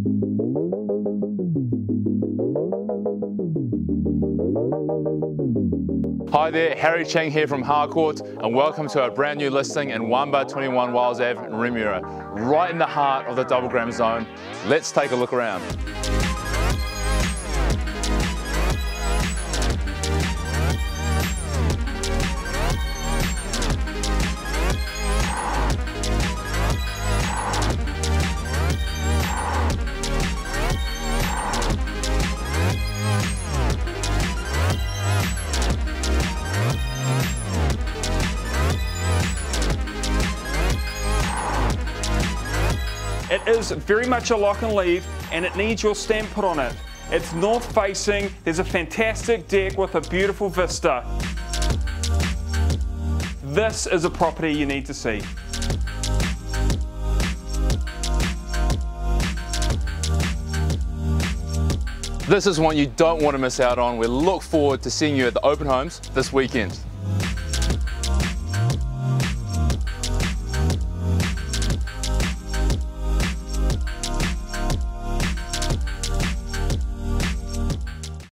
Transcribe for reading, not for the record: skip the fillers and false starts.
Hi there, Chang here from Harcourt, and welcome to our brand new listing in 1/21 Wiles Ave in Remuera, right in the heart of the double gram zone. Let's take a look around. It is very much a lock and leave, and it needs your stamp put on it. It's north facing, there's a fantastic deck with a beautiful vista. This is a property you need to see. This is one you don't want to miss out on. We look forward to seeing you at the open homes this weekend.